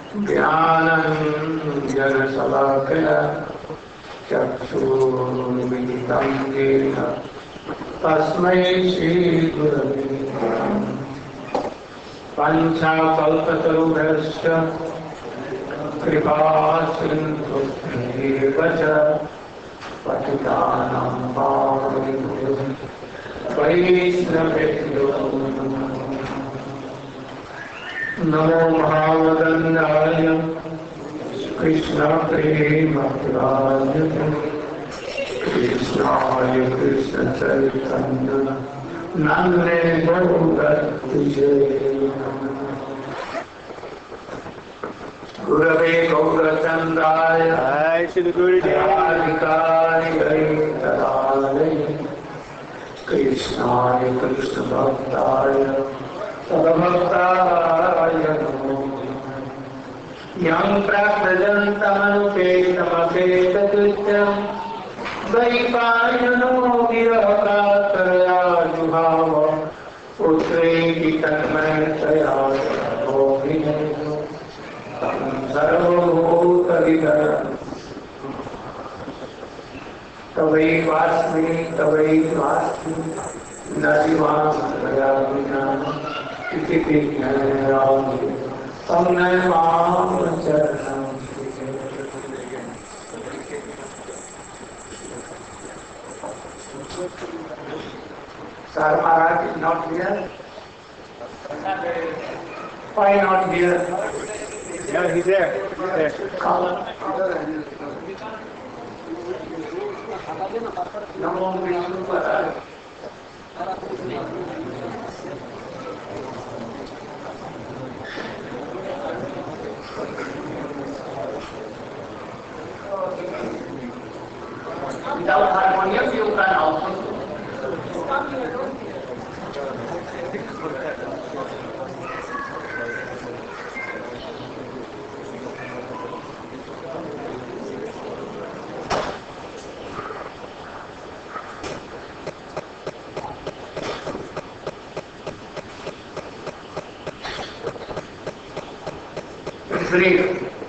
ज्ञानञ्जनशलाकया चक्षुरुन्मिलितं येन तस्मै श्रीगुरवे नमः। वाञ्छाकल्पतरुभ्यश्च कृपासिन्धुभ्येव च पतितानां पावनेभ्यो वैष्णवेभ्यो नमो महावदन्याय कृष्णप्रेमप्रदायते कृष्णाय कृष्णचैतन्य नाम्ने गौरत्रिये गुरवे गौरचन्द्राय राधिकाय गणेशलालये कृष्णाय कृष्णभक्ताय सद्भक्ताय नमो यं प्राप्तजन्तमनुपेतमपेतकृत्यं द्वैपायनो विरहकातरया जुहाव पुत्रेति तन्मयतया भोगिनेषु तं सर्वभूतविदं तवैवास्मि न जीवां तया विना इति विज्ञायामि तं नमाम चरणं। Sir Maharaj is not here. Why not here? Yeah, he's there. Come. Namo Vishnu Padaya. Without harmonium, you can also. It's brief.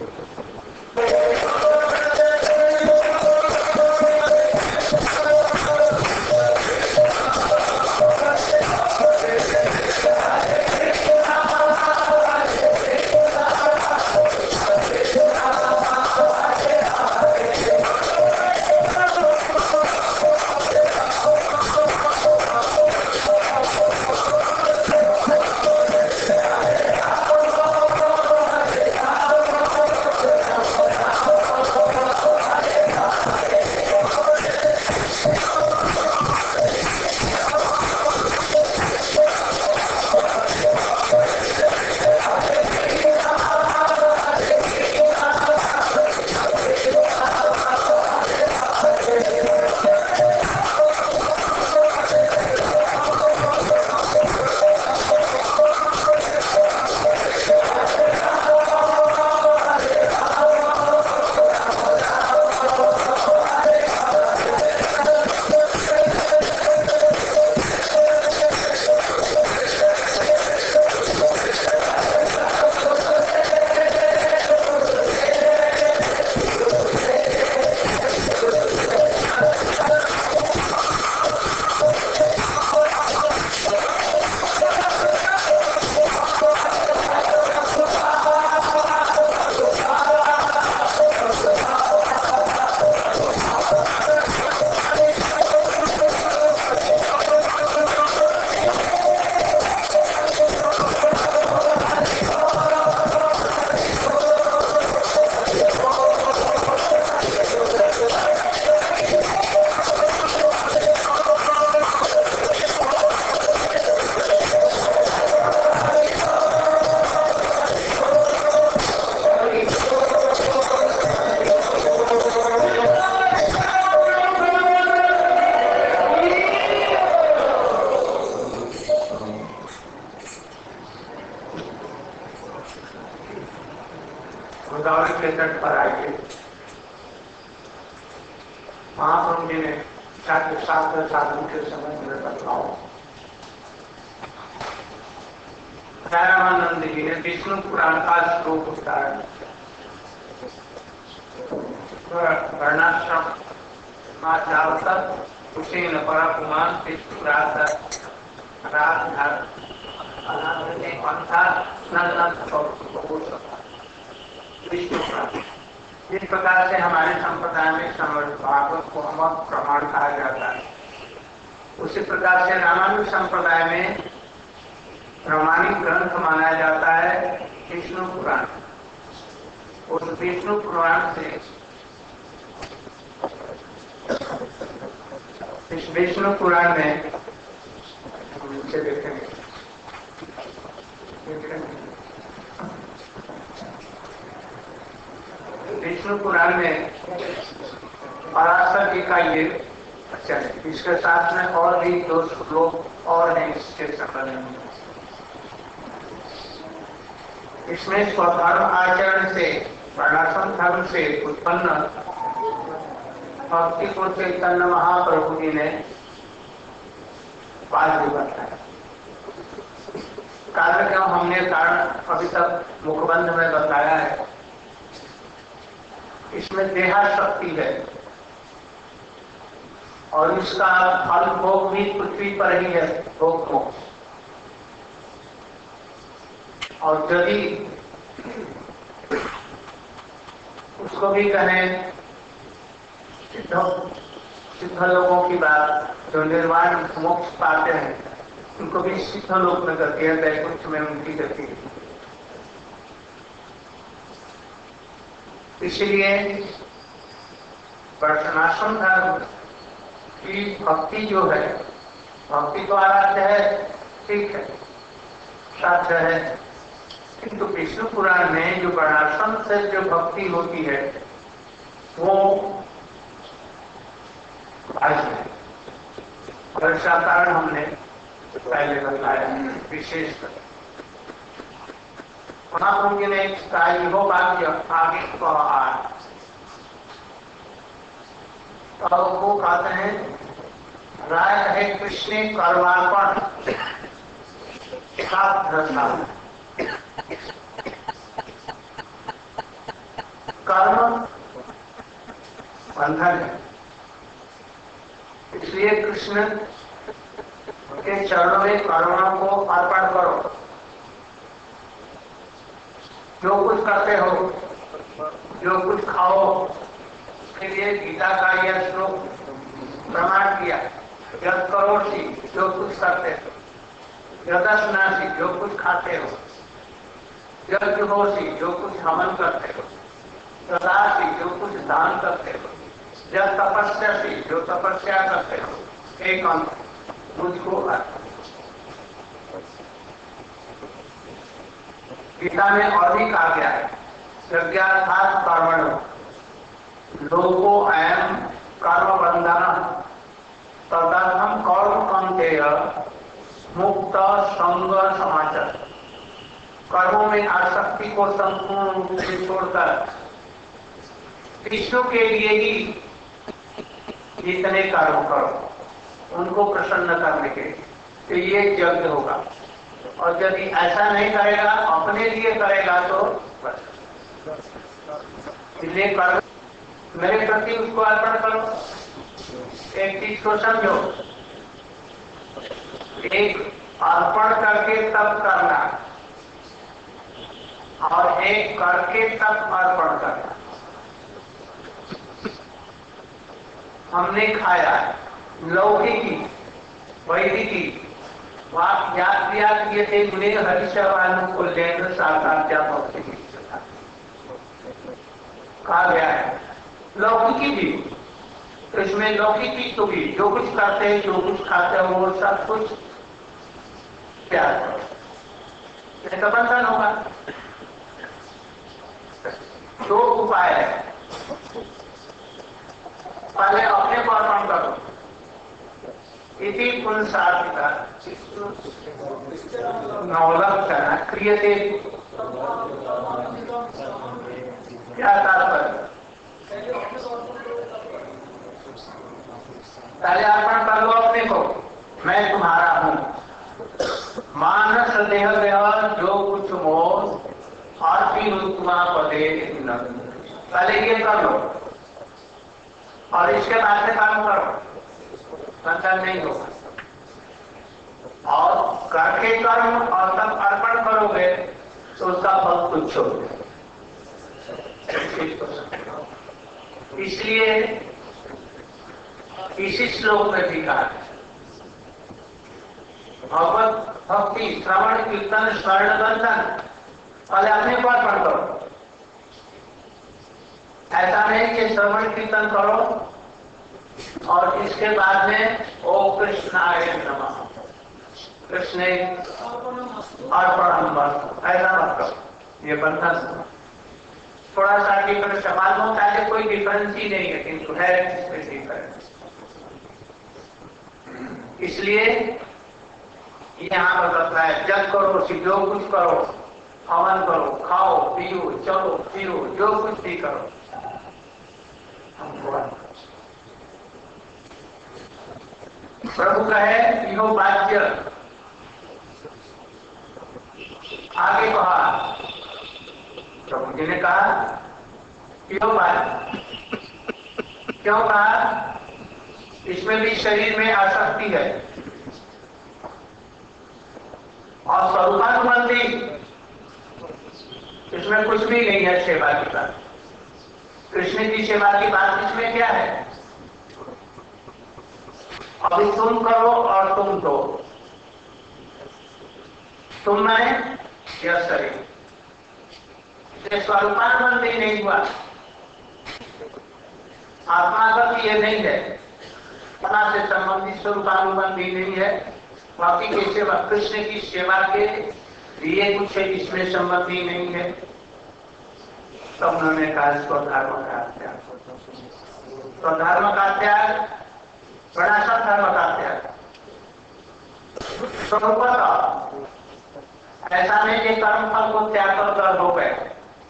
Godavari के तट पर आए महाप्रभु जी ने शास्त्र साधन के समय में बतलाओ रामानंद जी ने विष्णु पुराण का श्लोक उच्चारण वर्णाश्रम कुशेन परकुमान विष्णु विष्णु पुराण। जिस प्रकार से हमारे संप्रदाय में श्रीमद् भागवत को हम प्रमाण कहा जाता है, उसी प्रकार से रामानुज संप्रदाय में प्रमाणिक ग्रंथ माना जाता है विष्णु पुराण। उस विष्णु पुराण से इस विष्णु पुराण में नीचे देखेंगे विष्णु पुराण में पराशर जी का ये अच्छा है। इसके साथ में और भी दो श्लोक और हैं इसके संबंध में। इसमें स्वधर्म आचरण से वर्णाश्रम धर्म से उत्पन्न भक्ति को चैतन्य महाप्रभु जी ने बात भी बताया। कारण क्यों हमने कारण अभी तक मुखबंध में बताया है। इसमें देहा शक्ति है और इसका फल भोग भी पृथ्वी पर ही है, भोग मोक्ष। और यदि उसको भी कहें सिद्ध लोगों की बात, जो निर्वाण मोक्ष पाते हैं उनको भी सिद्ध लोक में गति है, दैकुंठ में उनकी गति है। इसलिए वर्णाश्रम धर्म की भक्ति जो है, भक्ति तो आराध्य है, ठीक है, साध्य है, किंतु विष्णु पुराण में जो वर्णाश्रम से जो भक्ति होती है वो आज है। और इसका कारण हमने पहले बताया विशेषकर महाप्रभु जी ने हो वाक्य आगे कहा। तो वो कहते हैं राय है कृष्ण कर्मार्पण कर्म बंधन है, इसलिए कृष्ण के चरणों में कर्मों को अर्पण करो। जो कुछ करते हो, जो कुछ खाओ, उसके लिए गीता का यह श्लोक प्रमाण किया। यद करोषि, जो कुछ करते हो, यदस्नासि, जो कुछ खाते हो, यज्ञहोषि, जो कुछ हवन करते हो, तदासि, जो कुछ दान करते हो, जब तपस्यासि, जो तपस्या करते हो, एक अंत मुझको अर्पण। गीता में और भी कहा गया है यज्ञार्थात् कर्मणो लोको अयं कर्म बंधन तदर्थम कर्म कौन्तेय मुक्त संग समाचार। कर्मों में आसक्ति को संपूर्ण रूप से छोड़कर विष्णु के लिए ही जितने कर्म करो, उनको प्रसन्न करने के तो ये यज्ञ होगा। और यदि ऐसा नहीं करेगा, अपने लिए करेगा, तो इसलिए कर्म मेरे प्रति उसको अर्पण करो। एक चीज को समझो, एक अर्पण करके तब करना और एक करके तब अर्पण करना। हमने खाया लौकिकी वैदिकी याद किए थे मुने हरिशवानु को लेकर साक्षात कहा गया है। लौकिकी भी, तो इसमें लौकिकी तो भी जो कुछ करते हैं, जो कुछ खाते हैं, वो सब कुछ प्यार करो, ऐसा बंधन होगा। दो उपाय है, पहले अपने को अर्पण करो, इति पुनसार्थिका नवलक्षण क्रियते। क्या तात्पर्य? पहले अर्पण कर लो अपने को, मैं तुम्हारा हूं। मानस देह देह जो आरती उत्तमा पदे न। पहले ये कर लो और इसके बाद से काम करो, संसार नहीं होगा। और करके कर्म और तब अर्पण करोगे तो उसका फल तुच्छ होगा। इसलिए इसी श्लोक में भी कहा भगवत भक्ति श्रवण कीर्तन स्वर्ण बंधन पहले अपने को अर्पण करो। ऐसा नहीं कि श्रवण कीर्तन करो और इसके बाद में ओम कृष्णाय नमः कृष्ण अर्पणम बस, ऐसा मत करो। ये बंधन थोड़ा सा डिफरेंस मालूम होता है, कोई डिफरेंस ही नहीं है, किंतु है इसमें डिफरेंस। इसलिए यहाँ पर बताता है जब करो जो कुछ करो, हवन करो, खाओ पियो चलो फिरो, जो कुछ भी करो प्रभु कहे यो वाच्य। आगे कहा प्रभु जी ने कहा यो वाच्य, क्यों कहा? इसमें भी शरीर में आसक्ति है और स्वरूपानुबंधी इसमें कुछ भी नहीं है। सेवा की बात, कृष्ण की सेवा की बात इसमें क्या है? अभी तुम करो और तुम दो, तुम मैंने यह शरीर, स्वरूपानुबंधी नहीं हुआ। आत्मागत ये नहीं है, फला से संबंधित स्वरूपानुबंधी नहीं है। बाकी की सेवा कृष्ण की सेवा के लिए कुछ इसमें संबंधी नहीं है। तब उन्होंने कहा स्वधर्म का त्याग, स्वधर्म का त्याग, वर्णाश्रम धर्म का त्याग, स्वरूपतः। ऐसा नहीं कि कर्म फल को त्याग कर हो गए।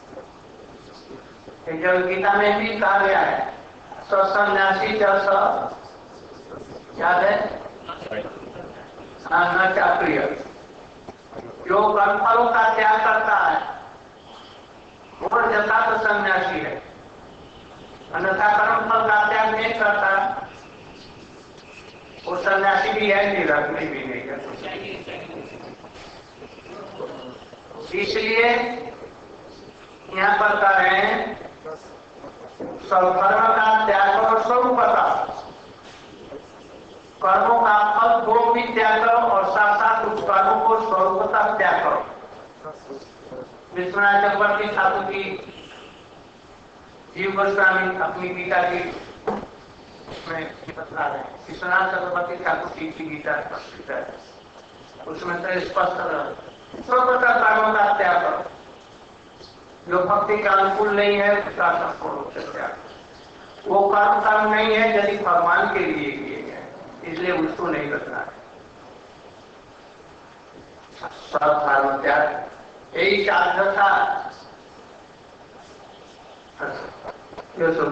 जो गीता में भी कहा गया है सन्यासी जैसा, याद है न चाक्रिय, जो कर्म फलों का त्याग करता है वो जता तो सन्यासी है, अन्यथा कर्म फल का त्याग नहीं करता वो सन्यासी भी है, निरग्नि भी नहीं है। इसलिए यहाँ पर कह रहे हैं स्वधर्म का त्याग और स्वरूपता, कर्मों का फल को भी त्याग करो और साथ साथ उस कर्मों को स्वरूपता त्याग करो। विश्वनाथ चक्रवर्ती ठाकुर की जीव गोस्वामी अपनी गीता की में बता रहे हैं, विश्वनाथ चक्रवर्ती ठाकुर की गीता स्पष्ट है, उसमें तो स्पष्ट स्वरूपता कर्मों का त्याग करो। जो भक्ति के अनुकूल नहीं है उसका संपूर्ण रूप से त्याग, वो कर्म नहीं है यदि भगवान के लिए किए गए, इसलिए उसको नहीं करना है। सब धर्म त्याग यही साधन था। यो सो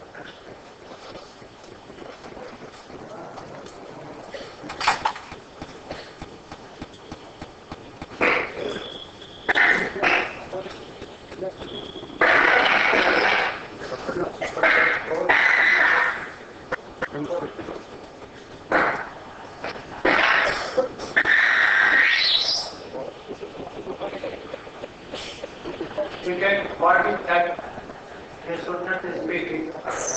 we get what is that they should not speak it.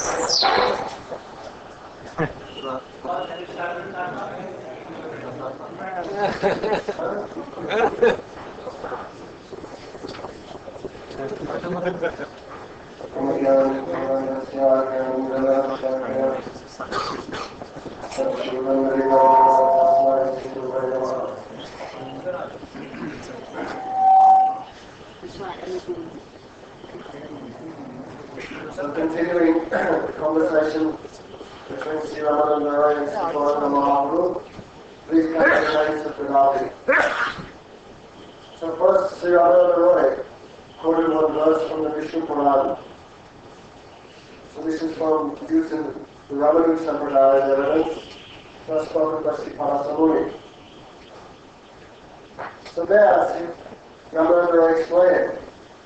So continuing the conversation between Sri Ramananda Roy and Siddhartha Mahaprabhu, please come to the names of Pranati. So first, Sri Ramananda Roy quoted one verse from the Vishnu Purana. So this is from using the Ramanu Sampradaya evidence, thus spoken by Sri Parasamuni. So there, Sri Ramananda Roy explained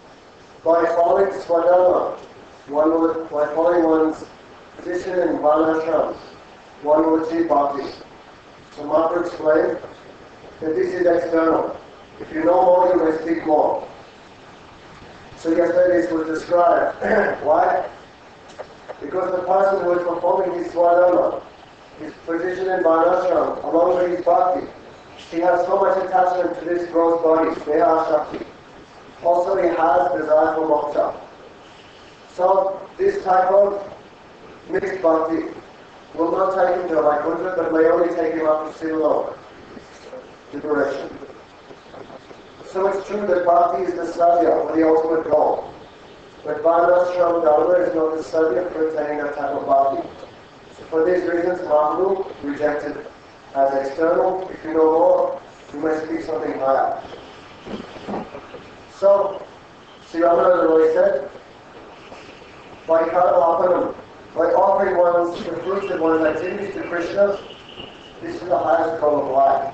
By following Swadharma, by following one's position in Varnashram, one will achieve bhakti. So Mahaprabhu explained that this is external. If you know more, you may speak more. So yesterday this was described. Why? Because the person who is performing his Swadharma, his position in Varnashram, along with his bhakti, he has so much attachment to this gross body, Deha Shakti. Also he has desire for moksha. So this type of mixed bhakti will not take him to Vaikuntha, but may only take him up to Sivalok, liberation. So it's true that bhakti is the sadhya, or the ultimate goal. But Varnashram Dharma is not the sadhya for attaining that type of bhakti. So for these reasons, Mahaprabhu rejected as external. If you know more, you may speak something higher. So, Sri Ramananda Roy said, by karma by offering the fruits of one's activities to Krishna, this is the highest goal of life.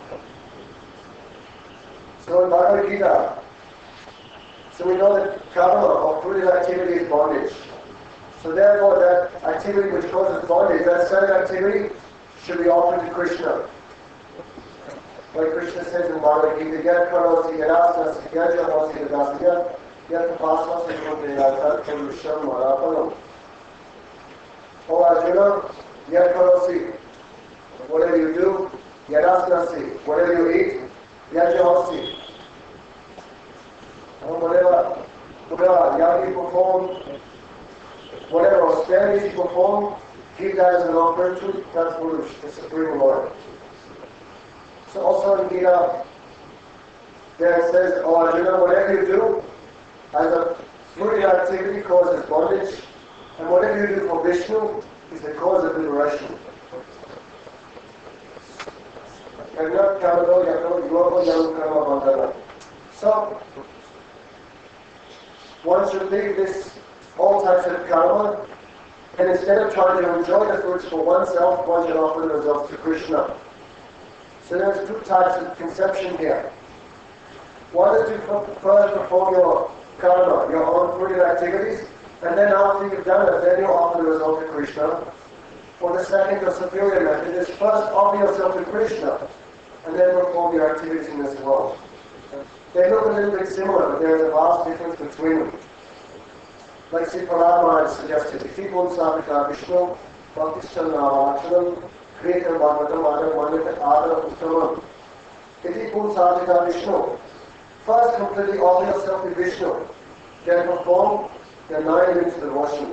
So in Bhagavad Gita, so we know that karma, or fruitive activity, is bondage. So therefore that activity which causes bondage, that same activity should be offered to Krishna. Like Krishna says in Bhagavad Gita, Yat karosi yadasas yajahosi yadasya yat tapasvasi kundeyatat purusham marapanam. O Arjuna, yat karosi, whatever you do, yadasnasi, whatever you eat, yajahosi, whatever yagi perform, whatever austerities you perform, give that as an offering to that Purush, the Supreme Lord. So also in Gita, there it says, O Arjuna, whatever you do as a fruitive activity causes bondage, and whatever you do for Vishnu is the cause of liberation. So, one should leave all types of karma, and instead of trying to enjoy the fruits for oneself, one should offer the results to Krishna. So there's two types of conception here. One is to first perform your karma, your own fruitive activities, and then after you've done it, then you offer the result to Krishna. Or the second or superior method is first offer yourself to Krishna, and then perform your activities in this world. They look a little bit similar, but there is a vast difference between them. Like Sri Paramahansa suggested, Ifipun Sadhika Vishnu, Bhaktishanna Vakshanam, Kritam Bhagavatam Adam Mandita Adara Uttamam. Ifipun Sadhika Vishnu. First completely offer yourself to Vishnu, then perform the 9 minutes devotion.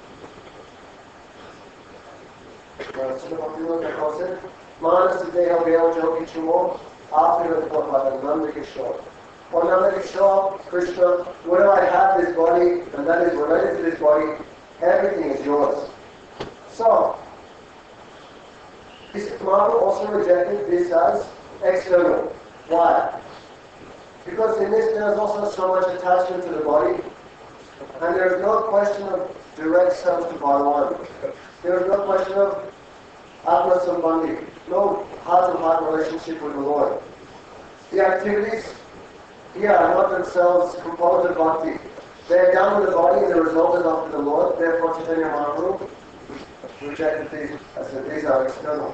Manas Deha Veo Jogi Chumo, after the Prabhupada, Nanda Kishore. Or Nanda Kishore, Krishna, whenever I have this body, and that is related to this body, everything is yours. So, this Mahaprabhu also rejected this as external. Why? Because in this there is also so much attachment to the body, and there is no question of direct self to Bhagavan. There is no question of Atma Sambandhi, no heart-to-heart relationship with the Lord. The activities here are not themselves composed of bhakti. They are done with the body and the result is up to the Lord. Therefore, Chaitanya Mahaprabhu rejected these as if these are external.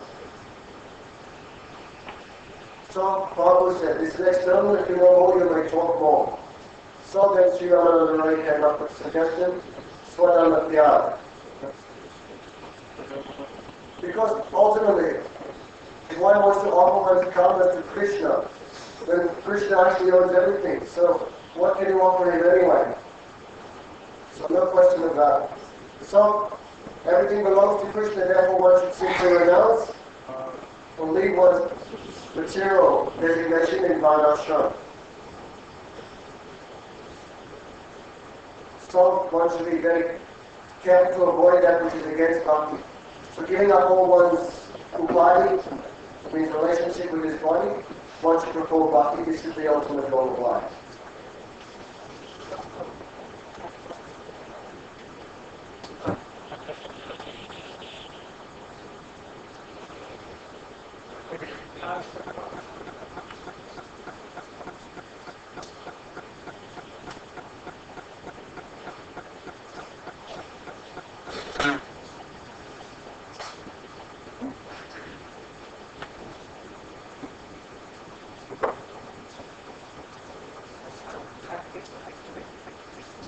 So, Prabhupada said, this is external. If you know more, you may talk more. So then Sri Ramananda Roy came up with a suggestion, Swadharma Tyag. Because ultimately, if one wants to offer one's karma to Krishna, then Krishna actually owns everything. So what can you offer him anyway? So no question of that. So everything belongs to Krishna, therefore one should simply renounce and leave one's material designation in Varnashram. So one should be very careful to avoid that which is against bhakti. So giving up all one's body, means relationship with his body, one should perform bhakti. This is the ultimate goal of life.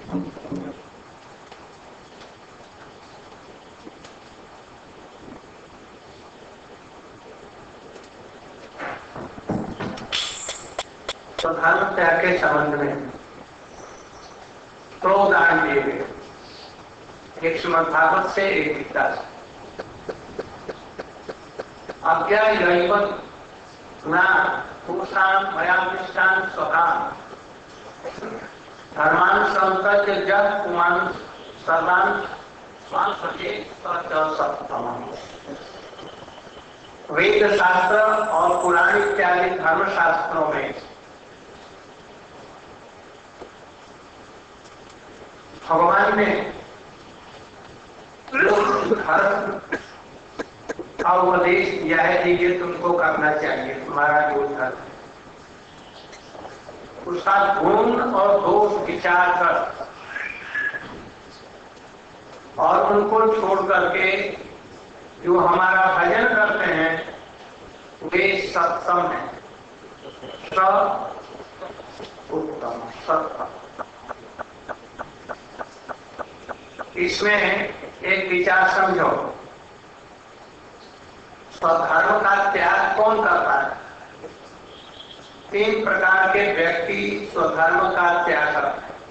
तो धर्म त्याग के संबंध में दो उदाहरण दिए गए, एक श्रीमद् भागवत से, एक गीता से। मयामिष्टान स्वधान धर्मानुसंतत्य जग पुमानुष सर्वान स्वान सत्तम। वेद शास्त्र और पुराण इत्यादि धर्म शास्त्रों में भगवान ने धर्म का उपदेश दिया है कि ये तुमको करना चाहिए, तुम्हारा जो धर्म, उसका गुण और दोष विचार कर और उनको छोड़ करके जो हमारा भजन करते हैं वे सत्सम है, उत्तम सत्सम। इसमें एक विचार समझो, स्वधर्म का त्याग कौन करता है? तीन प्रकार के व्यक्ति स्वधर्म का त्याग करते हैं।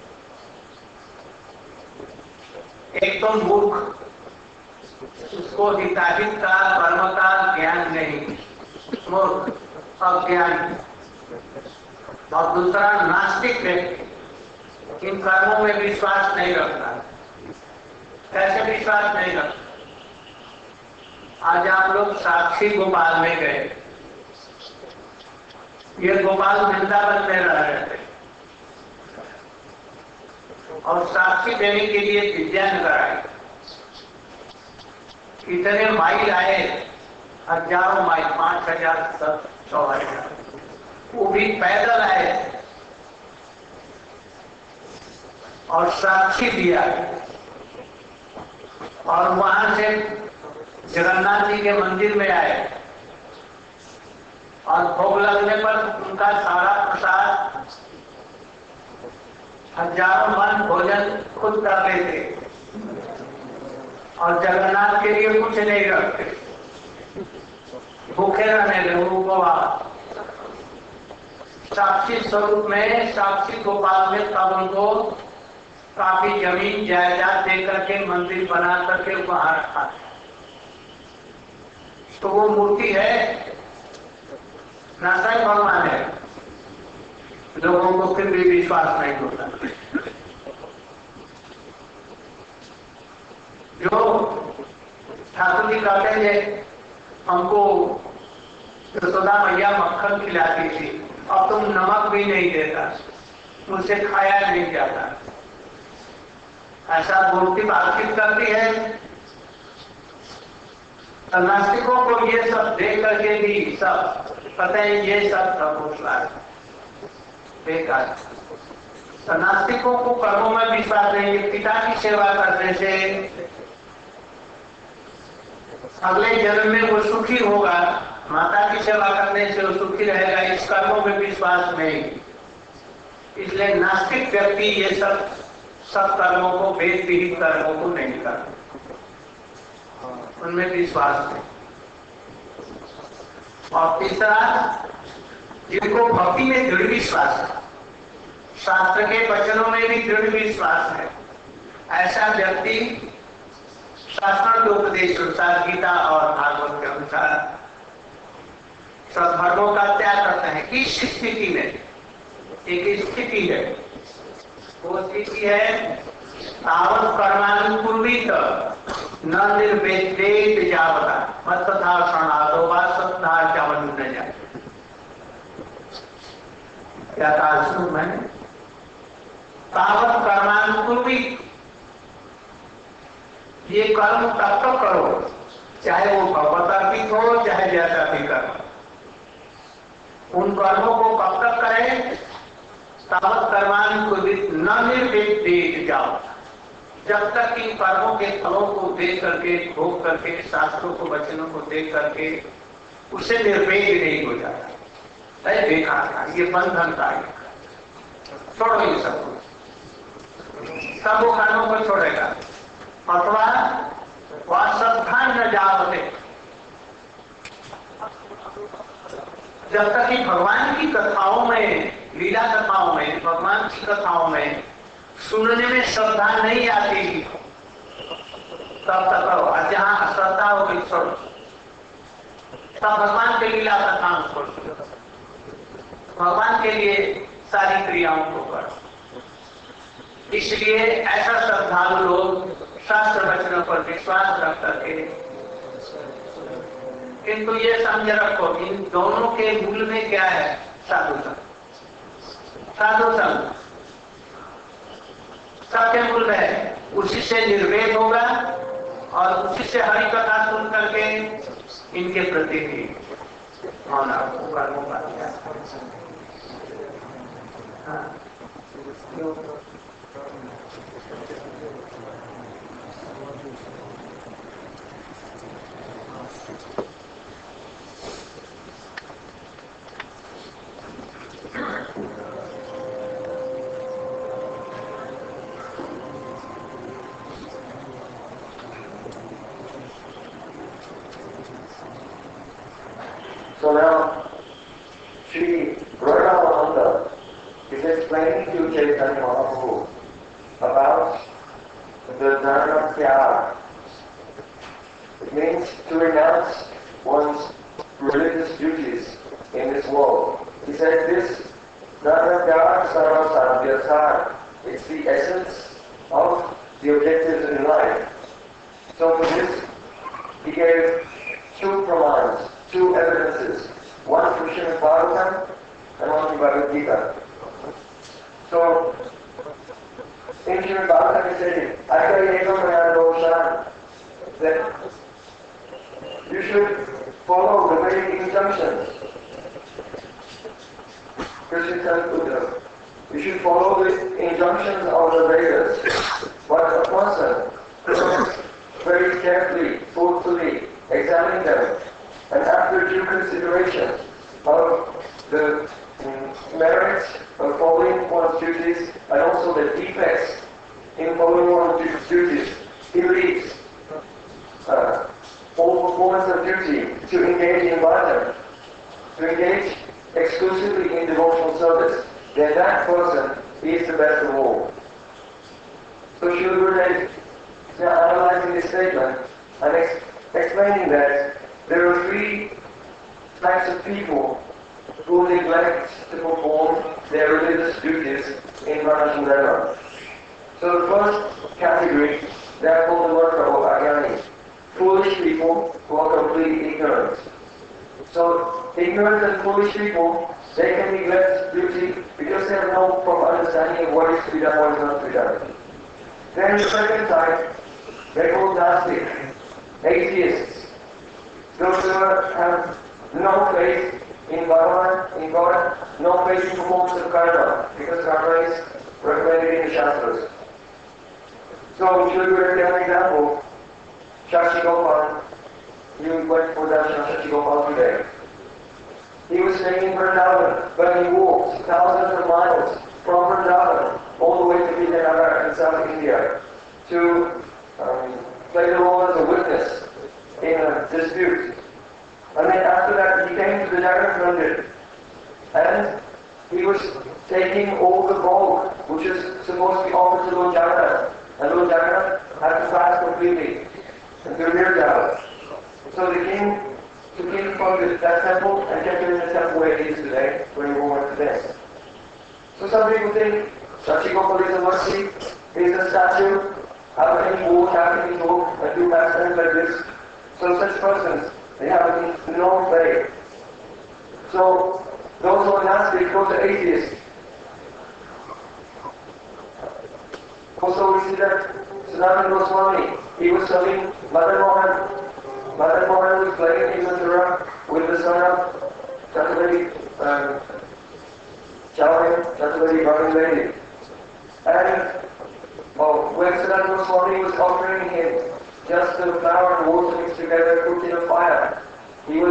एक तो मूर्ख, उसको हिताहित का कर्म का ज्ञान नहीं, मूर्ख अज्ञान। और दूसरा नास्तिक व्यक्ति, इन कर्मों में विश्वास नहीं रखता। कैसे विश्वास नहीं रखता? आज आप लोग साक्षी गोपाल में गए, ये गोपाल वृंदावन में रह रहे थे और साक्षी देने के लिए विद्यानगर आए। इतने माइल आए, हजारों माइल, 5000 6000, वो भी पैदल आए और साक्षी दिया। और वहां से जगन्नाथ जी के मंदिर में आए और भोग लगने पर उनका सारा प्रसाद, हजारों मन भोजन खुद कर लेते और जगन्नाथ के लिए कुछ नहीं रखते, भूखे रहने लगे उपवास। साक्षी स्वरूप में, साक्षी गोपाल में तब उनको काफी जमीन जायदाद दे करके मंदिर बना करके वहां रखा। तो वो मूर्ति है ना, सही भगवान है? लोगों को फिर भी विश्वास नहीं होता। जो ठाकुर जी कहते हैं हमको यशोदा मैया मक्खन खिलाती थी, अब तुम नमक भी नहीं देता, मुझसे खाया नहीं जाता, ऐसा मूर्ति बातचीत करती है। नास्तिकों को ये सब देख करके भी सब कहते हैं ये सब प्रभुला बेकार। तो नास्तिकों को कर्मों में विश्वास नहीं है। पिता की सेवा करने से अगले जन्म में वो सुखी होगा, माता की सेवा करने से वो सुखी रहेगा, इस कर्मों में विश्वास नहीं। इसलिए नास्तिक व्यक्ति ये सब कर्मों को, वेद विहित कर्मों को नहीं करते, उनमें विश्वास नहीं। और तीसरा, जिनको भक्ति में दृढ़ विश्वास है, शास्त्र के वचनों में भी दृढ़ विश्वास है, ऐसा व्यक्ति शास्त्र के उपदेश अनुसार, गीता और भागवत के अनुसार सद्धर्मों का त्याग करते हैं। किस स्थिति में? एक स्थिति है, वो स्थिति है तावत कर्मानुकूलित न निर्वेदेत जावता मत्तथा शरणादो वा सत्ता चावन न जाए। क्या कहा सुन मैंने? तावत कर्मानुकूलित, ये कर्म तब तक करो चाहे वो भगवतार्पित हो चाहे जैसा भी करो। उन कर्मों को कब तक करें? तावत कर्मानुकूलित न निर्वेदेत जाओ, जब तक इन कर्मों के फलों को देख करके, भोग करके, शास्त्रों को, वचनों को देख करके उसे निर्वेद नहीं हो जाता। अरे बेकार था, ये बंधन था, छोड़ो ये सब कुछ। सब वो कर्मों को छोड़ेगा। अथवा वह श्रद्धा न जावते, जब तक कि भगवान की कथाओं में, लीला कथाओं में, भगवान की कथाओं में सुनने में श्रद्धा नहीं आती, तब तक करो। जहां श्रद्धा होगी छोड़ो, तब भगवान के लीला कथाओं को छोड़ो, भगवान के लिए सारी क्रियाओं को करो। इसलिए ऐसा श्रद्धालु लोग शास्त्र वचनों पर विश्वास रख करके, किंतु ये समझ रखो इन दोनों के मूल में क्या है? साधु संग। साधु संग सबके मूल में है, उसी से निर्वेद होगा और उसी से हरि कथा सुन करके इनके प्रति भी भावना कर्मों का So now, Sri Radhananda is explaining to Chaitanya Mahaprabhu about the dharma tyag. It means to renounce one's religious duties in this world. He said this dharma tyag sarvasabhyasar. It's the essence of the objectives in life. So for this, he gave two pramans, two evidences, one from Srimad Bhagavatam and one from Bhagavad Gita. So, in Srimad Bhagavatam he said, that you should follow the Vedic injunctions. Krishna tells Uddhava, you should follow the injunctions of the Vedas. But a person who very carefully, thoughtfully examine them, and after due consideration of the merits of following one's duties and also the defects in following one's duties, he leaves all performance of duty to engage in bhajan, to engage exclusively in devotional service, then that person is the best of all. So Srila Gurudev is now analyzing this statement and explaining that there are three types of people who neglect to perform their religious duties in Varna Dharma. So the first category, they are called the worker or Ajnani, foolish people who are completely ignorant. So ignorant and foolish people, they can neglect duty because they have no proper understanding of what is to be done, what is not to be done. Then the second type, they're called Gnostic, atheists. Those who have no faith in Bhagavan, in God, no faith in performance of karma, because karma is recommended in the Shastras. So, Srila Gurudev gave an example. Shakshi Gopal, you went for darshan of Shakshi Gopal today. He was staying in Vrindavan, but he walked thousands of miles from Vrindavan all the way to Vijayanagar in South India to play the role as a witness in a dispute. And then after that he came to the Jagannath Mandir and he was taking all the gold which is supposed to be offered to Lord Jagannath, and Lord Jagannath had to fast completely and to Nirjala. So the king took him from that temple and kept him in the temple where he is today, where he went to dance. So some people think Shakshi Gopal is a mercy, he is a statue, how can he walk, how can he talk and do pastimes like this? So such persons, they have no faith. So those who are Gnostic, those are atheists. Also we see that Sanatana Goswami, he was serving Madan Mohan. Madan Mohan was playing in Mathura with the son of Chhatrapati Chhatrapati Bhavani. And when Sanatana Goswami was offering him just the flour and water mixed together, cooked in a fire, he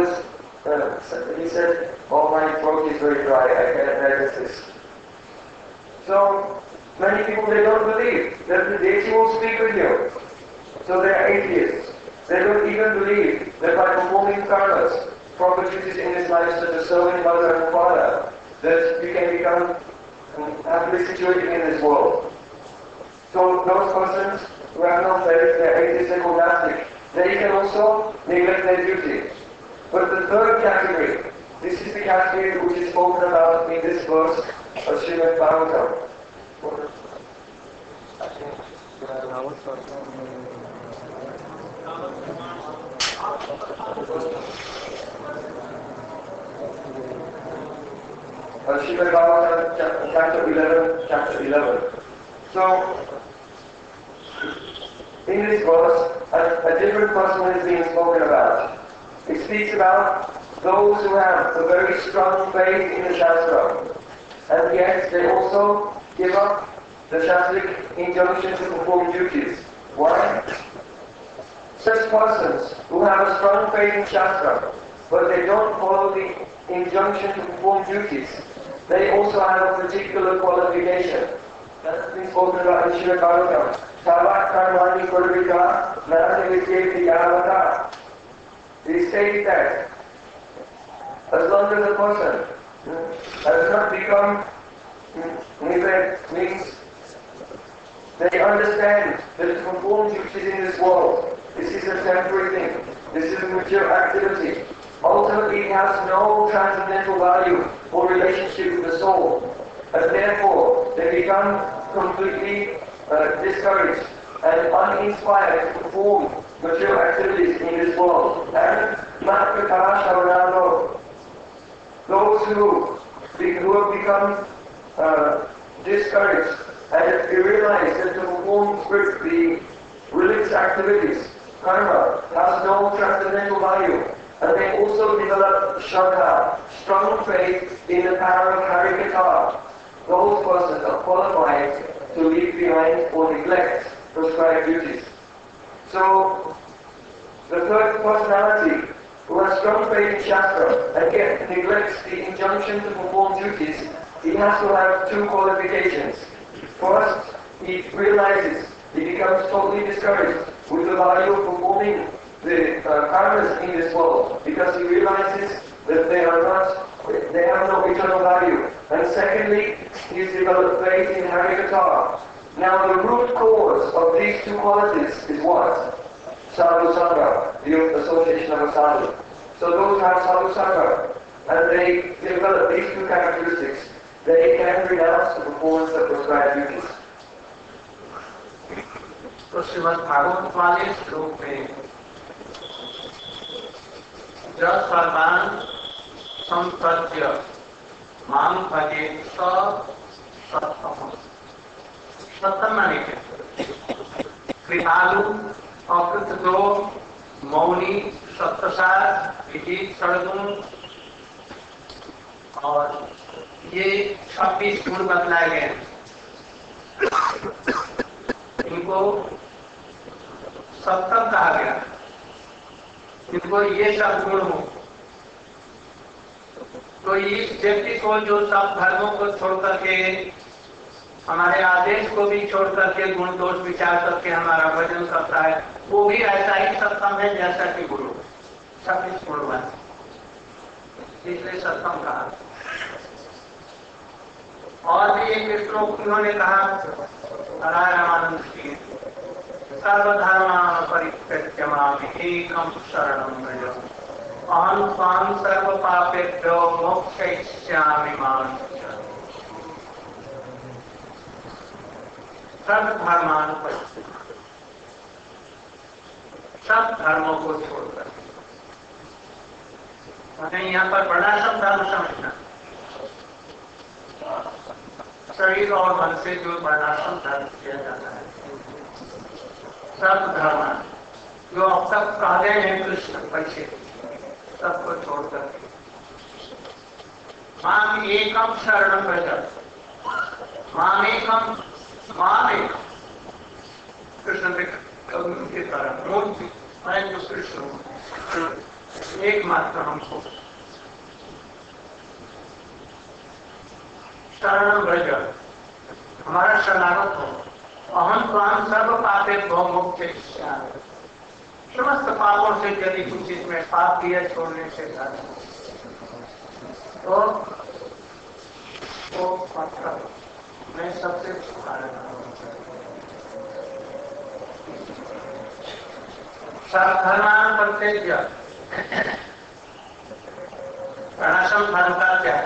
said, oh, my throat is very dry, I cannot digest this. So many people, they don't believe that the deity will speak with you. So they are atheists. They don't even believe that by performing karmas, proper duties in this life, such as serving mother and father, that you can become happily situated in this world. So those persons who have no faith, they are atheists and agnostic, they can also neglect their duty. But the third category, this is the category which is spoken about in this verse of Srimad Bhagavatam. Srimad Bhagavatam, chapter 11. So, in this verse, a different person is being spoken about. It speaks about those who have a very strong faith in the Shastra, and yet they also give up the Shastric injunction to perform duties. Why? Such persons who have a strong faith in Shastra, but they don't follow the injunction to perform duties, they also have a particular qualification. That's been spoken about in Srimad Bhagavatam. Savat karmani purvita narasavityeti yavata. It is stated that as long as a person has not become neglect, means they understand that to perform duties in this world, this is a temporary thing, this is a mature activity. Ultimately, it has no transcendental value or relationship with the soul, and therefore they become completely discouraged and uninspired to perform material activities in this world. And those who have become discouraged and realize that to perform the religious activities, karma, has no transcendental value. And they also develop shraddha, strong faith in the power of Harikatha. Those persons are qualified to leave behind or neglect prescribed duties. So, the third personality who has strong faith in Shastra and yet neglects the injunction to perform duties, he has to have two qualifications. First, he realizes, he becomes totally discouraged with the value of performing the karmas in this world, because he realizes that they have no eternal value. And secondly, he's developed faith in Harikatha. Now the root cause of these two qualities is what? Sadhu Sangha, the association of a sadhu. So those who have Sadhu Sangha, and they develop these two characteristics, they can renounce the performance of prescribed duties. तो श्रीमद् भागवत वाले श्लोक में जब सर्वान संप्रज्य मां भजे सत्तम सत्तम माने कृपालु अकृतदो मौनी सत्प्रसाद विजित सड़गुण, और ये 26 गुण बतलाए गए। इनको सत्तम कहा गया। इनको ये सब गुण हो तो इस व्यक्ति को जो सब धर्मों को छोड़ करके, हमारे आदेश को भी छोड़ करके गुण दोष विचार करके हमारा भजन करता है, वो भी ऐसा ही सत्तम है जैसा कि गुरु 26 गुणवान, इसलिए सत्तम कहा। और भी एक श्लोक उन्होंने कहा राय रामानंद की, सर्वधर्मान् परित्यज्य माम् एकं शरणं व्रज, अहं त्वां सर्वपापेभ्यो मोक्षयिष्यामि मा शुचः। सर्वधर्मान् परित्यज्य, सब धर्मों को छोड़कर, मैंने यहाँ पर वर्णाश्रम धर्म समझना, शरीर और मन से जो वर्णाश्रम धर्म किया जाता है, सब धर्म जो अब तक कहले हैं कृष्ण पीछे, सबको छोड़कर माम एकम शरणं व्रज, माम एकम, माम एक कृष्ण की तरह मूर्ति, मैं जो कृष्ण हूँ, एकमात्र हमको शरणं व्रज, हमारा शरणागत हो। अहम त्वां सर्व पापेभ्यो मोक्षयिष्यामि। समस्त पापों से यदि कुछ इसमें पाप किया छोड़ने से तो वो पत्थर मैं सबसे छुटकारा सर्वधर्मान परित्यज्य वर्णाश्रम धर्म का त्याग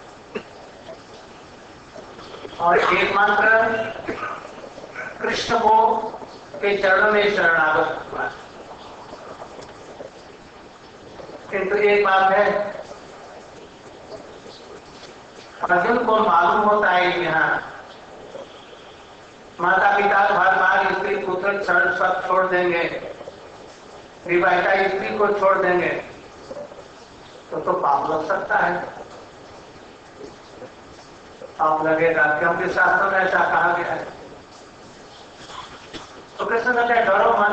और एकमात्र कृष्ण को के चरणों में शरणागत हुआ। किंतु एक बात है, अर्जुन को मालूम होता है कि हाँ माता पिता घर बार स्त्री पुत्र क्षण सब छोड़ देंगे, विवाहिता स्त्री को छोड़ देंगे तो पाप लग सकता है। पाप लगेगा क्योंकि शास्त्र में ऐसा कहा गया है। तो कृष्ण कहते हैं डरो मन,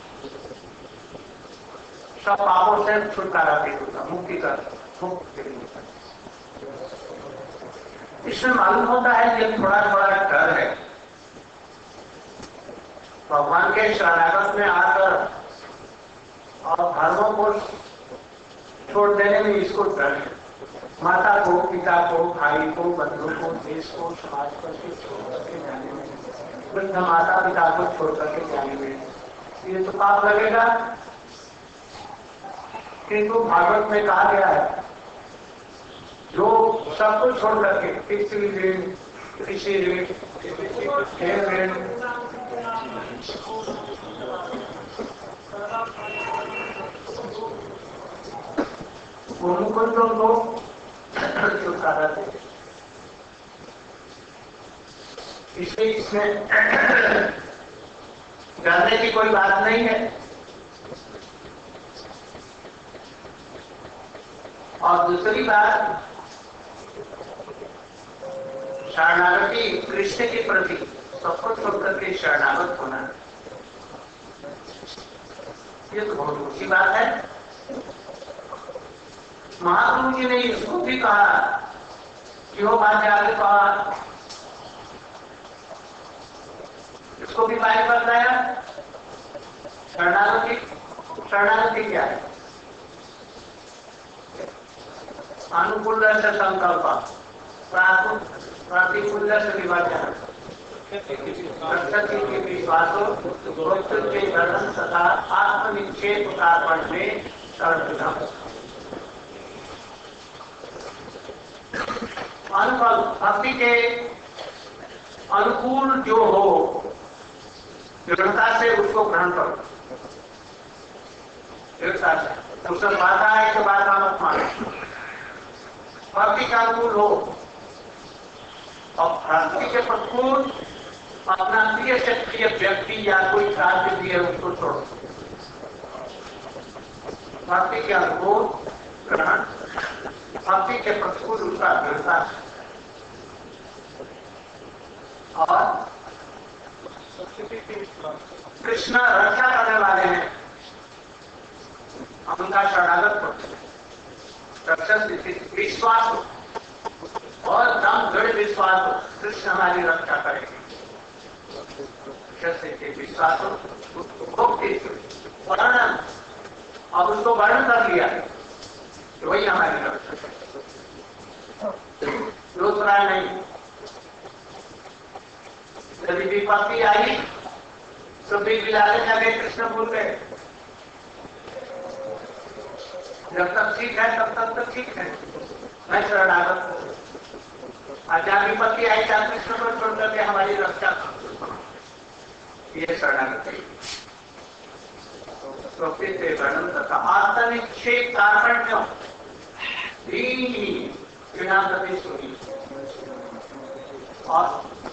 सब पापों से छुटकारा दे दूंगा, मुक्ति कर मुक्ति। इसमें मालूम होता है कि थोड़ा थोड़ा डर है। भगवान के शरणागत में आकर और धर्मों को छोड़ देने में इसको डर है। माता को, पिता को, भाई को, बंधु को, देश को, समाज को छोड़ करके जाने में, वृद्ध माता पिता को छोड़ करके जाने में ये तो पाप लगेगा। किंतु भागवत में कहा गया है जो सब कुछ छोड़ करके कृषि ऋण मुकुंदों को छुटकारा दे। इसलिए इसमें डरने की कोई बात नहीं है। और दूसरी बात, शरणागति कृष्ण के प्रति सबको छोड़कर के शरणागत होना, ये तो बहुत ऊंची बात है। महाप्रभु जी ने इसको भी कहा कि वो बात आगे कहा, इसको भी बात बताया। शरणागति क्या है? अनुकूल से संकल्प, प्रतिकूल से विभाजन, विश्वासो के धर्म तथा आत्मनिक्षेप कार्पण में सर्वप्रथम अनुकूल भक्ति के अनुकूल जो हो दृढ़ता से उसको ग्रहण करो। दृढ़ता से उसमें बाधा है तो बाधा मत मानो। भक्ति का अनुकूल हो और भक्ति के प्रतिकूल अपना प्रिय से प्रिय व्यक्ति या कोई कार्य भी है उसको छोड़ो। भक्ति के अनुकूल ग्रहण, भक्ति के प्रतिकूल उसका दृढ़ता। और कृष्ण रक्षा करने वाले हैं, हम उनका शरणागत करते हैं। रक्षा विश्वास और दम दृढ़ विश्वास, कृष्ण हमारी रक्षा करेंगे। विश्वास वर्णन, अब उसको वर्णन कर लिया तो वही हमारी रक्षा करेंगे, दूसरा नहीं। यदि विपत्ति आई तो भी बिलाने लगे, कृष्ण बोल गए जब तक ठीक है तब तक तो ठीक है, मैं शरणागत हूं। जहाँ विपत्ति आई तब कृष्ण को छोड़ करके हमारी रक्षा, ये शरणागत है। स्वस्ति से वर्णन तथा आत्मनिक्षेप कार्पण्य और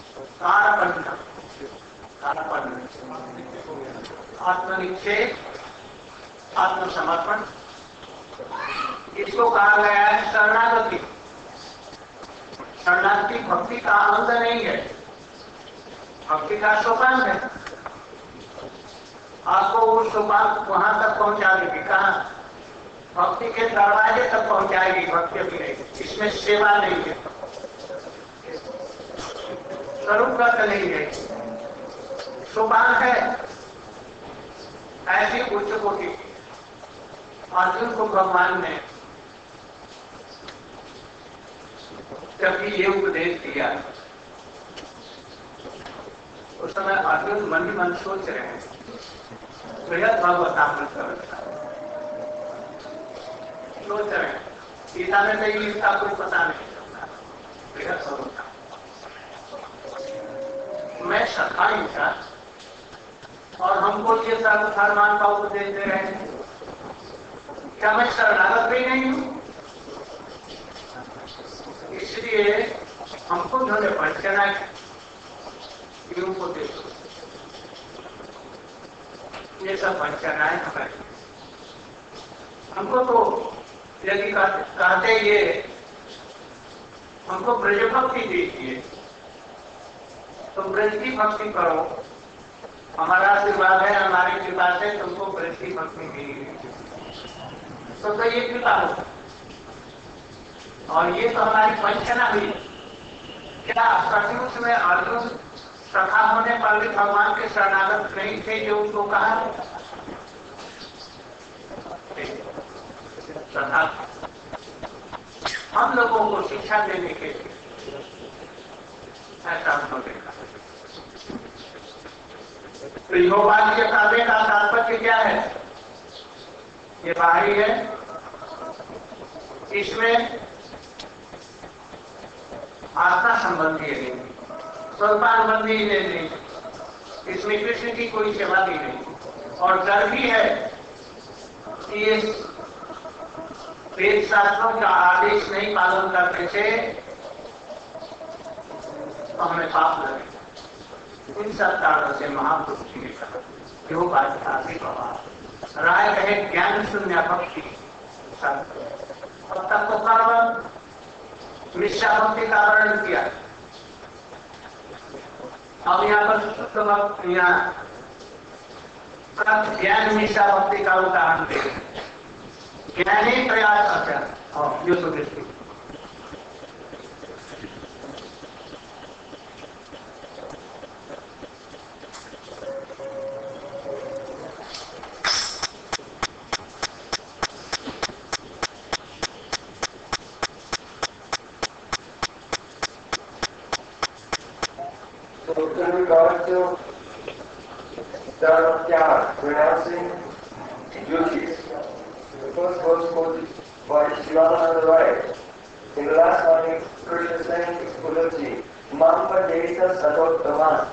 आत्मनिक्षेप, आत्मसमर्पण, इसको कहा गया है शरणागति। शरणागति भक्ति का आनंद नहीं है, भक्ति का सोपान है। आपको वो सोपान वहां तक पहुंचा देगी, कहाँ? भक्ति के दरवाजे तक पहुंचाएगी भक्ति भी नहीं। इसमें सेवा नहीं है। स्वरूपगत नहीं है, सोपान है। ऐसी उच्च कोटि अर्जुन को भगवान ने जब ये उपदेश दिया, उस समय अर्जुन मन ही मन सोच रहे हैं, बृहद भगवतामृत सोच रहे हैं, गीता में तो इसका कोई पता नहीं चलता। बृहद भगवता मैं सखा इंसान और हमको ये सर्वसाधारण का उपदेश दे रहे हैं, क्या मैं शरणागत भी नहीं हूं? इसलिए हमको उन्होंने वंचना की को देखो, ये सब वंचनाएं हमारी। हमको तो यदि कहते ये हमको ब्रज भक्ति दीजिए तो ब्रज की भक्ति करो, हमारा आशीर्वाद है, हमारी कृपा से तुमको ब्रज की भक्ति मिलेगी, तो ये कृपा हो। और ये तो हमारी वंचना हुई। क्या सचमुच में अर्जुन सखा होने पर भी भगवान के शरणागत नहीं थे जो उनको कहा सखा? हम लोगों को शिक्षा देने के लिए ऐसा हमको देखा। तो योगाज्ञ काव्य का तात्पर्य क्या है? ये बाहरी है, इसमें आस्था संबंधी है, स्वरूपानुबंधी नहीं, इसमें कृष्ण की कोई सेवा भी नहीं। और डर भी है कि ये वेद शास्त्रों का आदेश नहीं पालन करने से तो हमें पाप लगे। इन सब कारणों से महापुरुष जी ने कहा योग आध्यात्मिक प्रभाव राय कहे ज्ञान शून्य भक्ति। अब तक तो कर्म मिश्रा भक्ति का वर्णन किया, अब यहाँ पर यहाँ ज्ञान मिश्रा भक्ति का उदाहरण दे। ज्ञानी प्रयास अच्छा यो सुदृष्टि So in regard to Dharma Tyaga, renouncing duties, the first verse quoted by Shivananda Rai. In the last line, Krishna is saying to Pulaji, Mampa Desa Sadottama.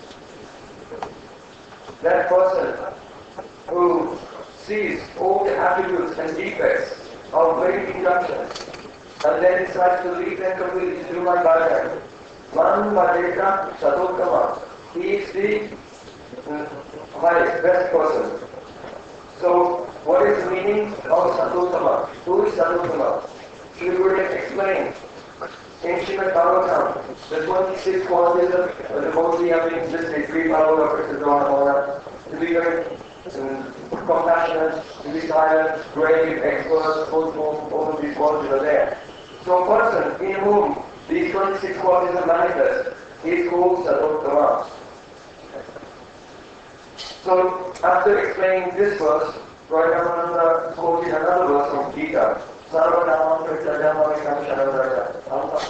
That person who sees all the attributes and defects of great injunctions and then decides to leave them completely to do my bhajan. Man Vadeta Sadottama. He is the highest, best person. So, what is the meaning of Sadottama? Who is Sadottama? Sri Gurudev explained in Srimad Bhagavatam, the 26 qualities of the devotee having just a three power of Krishna, to be very compassionate, to be silent, brave, expert, thoughtful, all of these qualities are there. So a person in whom these 26 qualities are manifest is called Sadottama. So after explaining this verse, Ramananda quoted another verse from Gita. Sarvanamam Prityajaam Vikam Sharadaraja.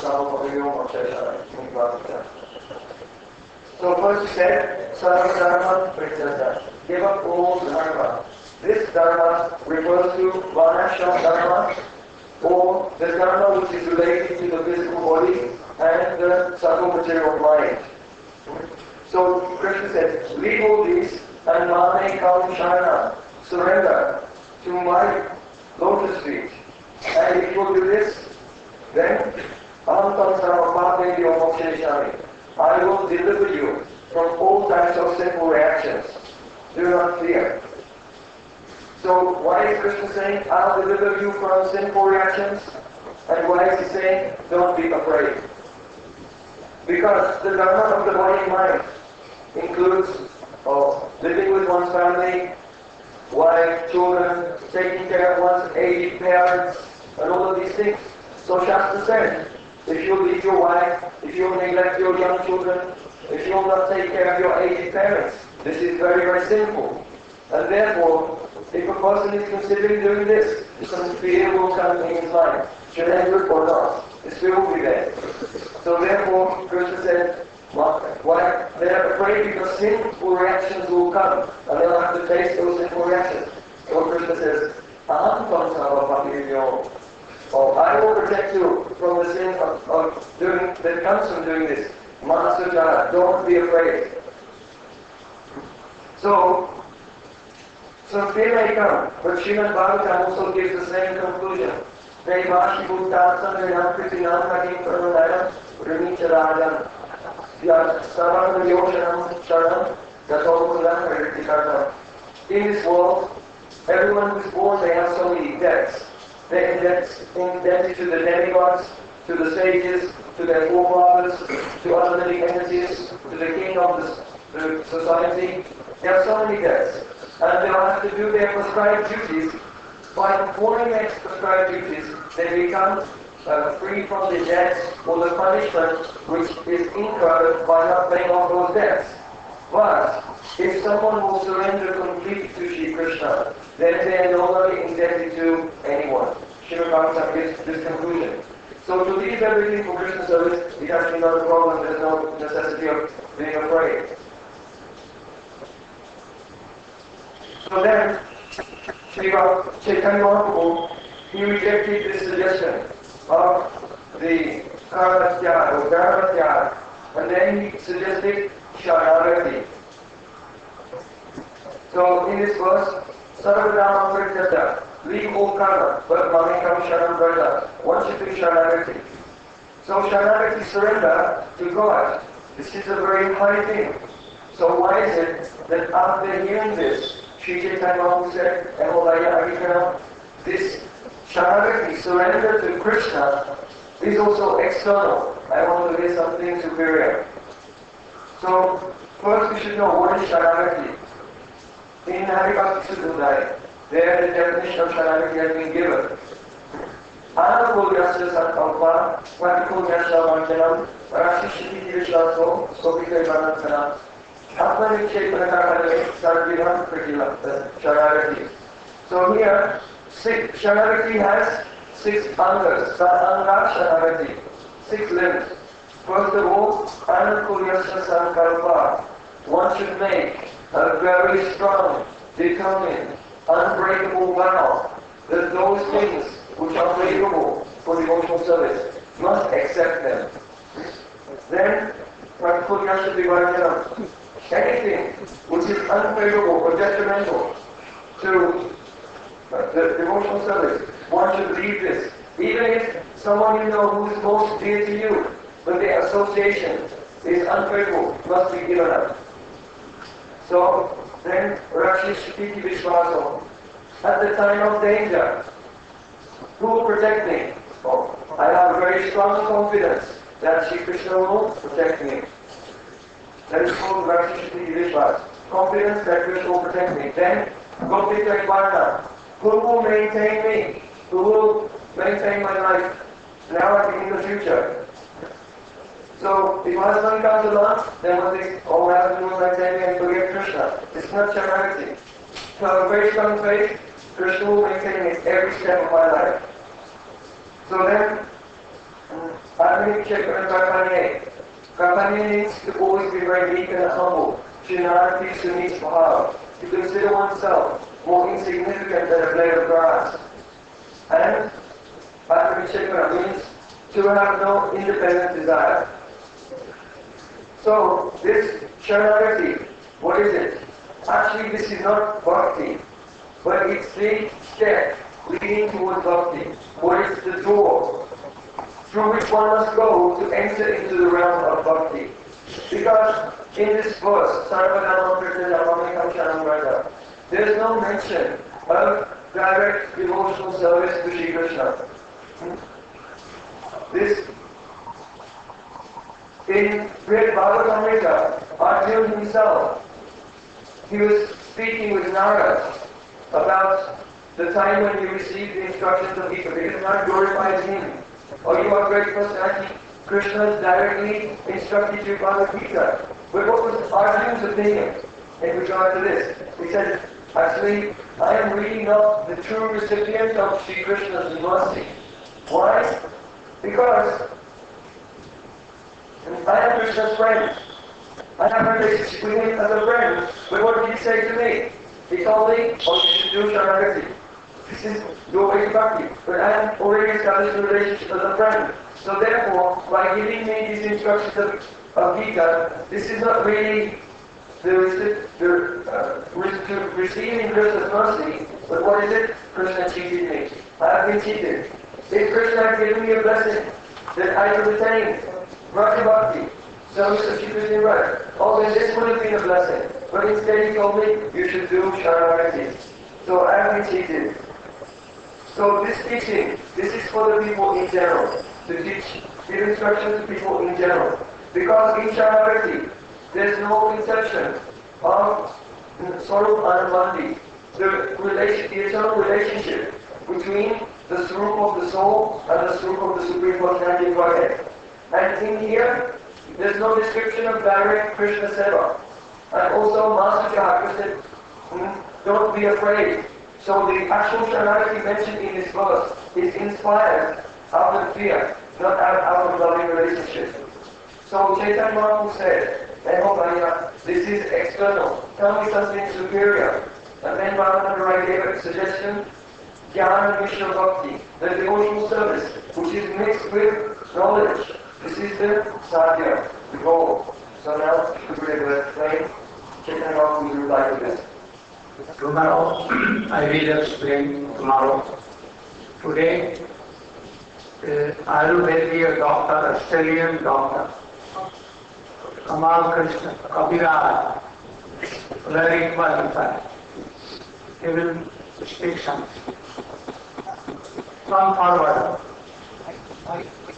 So first he said, Sarvanamam Prityajaam. Give up all dharma. This dharma refers to Varnashram dharma, or the dharma which is related to the physical body and the subtle material mind. So Krishna said, leave all these and Mame Kam Sharana, surrender to my lotus feet. And if you do this, then Antam Sarvapate Yomoksheshami. I will deliver you from all types of sinful reactions. Do not fear. So why is Krishna saying, I'll deliver you from sinful reactions? And why is he saying, don't be afraid? Because the dharma of the body and mind includes living with one's family, wife, children, taking care of one's aged parents, and all of these things. So Shastra said, if you leave your wife, if you neglect your young children, if you will not take care of your aged parents. This is very, very sinful. And therefore, if a person is considering doing this, some fear will come in his mind. Should I do it or not? This fear will be there. So therefore, Krishna said, why? They are afraid because sinful reactions will come, and they'll have to face those sinful reactions. So Krishna says, I will protect you from the sin of doing that comes from doing this. Manasujana, don't be afraid. So fear may come, but Srimad Bhagavatam also gives the same conclusion. Devashi Bhuttasam Vinam Kritinam Hakim Karunayam Rimicharajan Savam Yoshanam Sharanam Gatomulam Haritikardam. In this world, everyone who is born, they have so many debts. They're indebted to the demigods, to the sages, to their forefathers, to other living entities, to the king of the society. They have so many debts. And they will have to do their prescribed duties. By performing their prescribed duties, they become free from the debts or the punishment which is incurred by not paying off those debts. But if someone will surrender completely to Shri Krishna, then they are no longer indebted to anyone. Srimad Bhagavatam gives this conclusion. So to leave everything for Krishna service is actually not a problem. There's no necessity of being afraid. So then, Sri Chaitanya Mahaprabhu, he rejected this suggestion of the Karmatya or Dharmatya, and then he suggested Sharanagati. So in this verse, Sarvadama Pritata, leave all karma, but Mamikam Sharam Brata. One should be Sharanagati. So Sharanagati, surrender to God. This is a very high thing. So why is it that after hearing this, Sri Chaitanya Mahaprabhu said, Eholaya Adhikana, this Sharanagati, surrender to Krishna, is also external. I want to hear something superior. So first we should know what is Sharanagati. In Haribhakti Suddhodaya, there the definition of Sharanagati has been given. Anakulyasya sankalpa, Vatikulyasya vanjanam, Rashishiti Vishwaso, Sopika Ivanatana, Atmanichetanakakale, Sarviham Kritila, Sharanagati. So here, Sharanagati has 6 angas, Saranga Sharanagati, 6 limbs. First of all, Anakulyasya sankalpa. One should make a very strong, determined, unbreakable vow that those things which are favorable for devotional service must accept them. Then, anything which is unfavorable or detrimental to the devotional service, one should leave this. Even if someone you know who is most dear to you, but the association is unfavorable, must be given up. So then, Rakshishiti Vishwaso, at the time of danger, who will protect me? Oh, I have very strong confidence that Shri Krishna will protect me. That is called Rakshishiti Vishwas. Confidence that Krishna will protect me. Then, Gopika Varna, who will maintain me? Who will maintain my life now and in the future? So, if husband comes along, then what they all have to do is maintain me and forget Krishna. It's not Sharanagati. To have a very strong faith, Krishna will maintain me every step of my life. So then, Kapanya means to always be very meek and humble. Shinarati Sunit Bhav. To consider oneself more insignificant than a blade of grass. And Atmanichekana means to have no independent desire. So, this Sharanagati, what is it? Actually, this is not bhakti, but it's the step leading towards bhakti. What is the door through which one must go to enter into the realm of bhakti? Because in this verse, Sarvadama Pritadamamikam Sharanamrata, there is no mention of direct devotional service to Shri Krishna. This in great Bhagavatamrita, Arjuna himself, he was speaking with Narada about the time when he received the instructions of Gita, because Narada glorified him or you are great personality. Krishna directly instructed you by the Gita. But what was Arjuna's opinion in regard to this? He said, actually, I am really not the true recipient of Sri Krishna's mercy. Why? Because I am Krishna's friend. I have a relationship with him as a friend. But what did he say to me? He told me, oh, you should do Sharanagati. This is your way to bhakti. But I have already established a relationship as a friend. So therefore, by giving me these instructions of Gita, this is not really receiving Krishna's mercy, but what is it? Krishna cheated me. I have been cheated. If Krishna had given me a blessing that I could attain Bhakti Bhakti, service of Shri Krishna right, oh then this would have been a blessing. But instead he told me, you should do Sharanagati. So I have been cheated. So this teaching, this is for the people in general, to teach, give instruction to people in general. Because in Sharanagati, there's no conception of Swarup Anubandhi, the eternal relationship between the Swarup of the soul and the Swarup of the Supreme Personality of Godhead. And in here, there's no description of direct Krishna Seva. And also Master Jahaka said, don't be afraid. So the actual Sharanagati mentioned in this verse is inspired out of fear, not out of loving relationship. So Chaitanya Mahaprabhu said, this is external. Tell me something superior. And then Ramananda Rai gave a suggestion, Jnana Vishnu Bhakti, the devotional service, which is mixed with knowledge. This is the sadhya, the goal. So now, we will explain. Chaitanya Mahaprabhu will reply to this. Tomorrow, I will explain tomorrow. Today, Ayurvedic doctor, Australian doctor, Kamal Krishna, Kabiraj, very qualified. He will speak something. Come forward.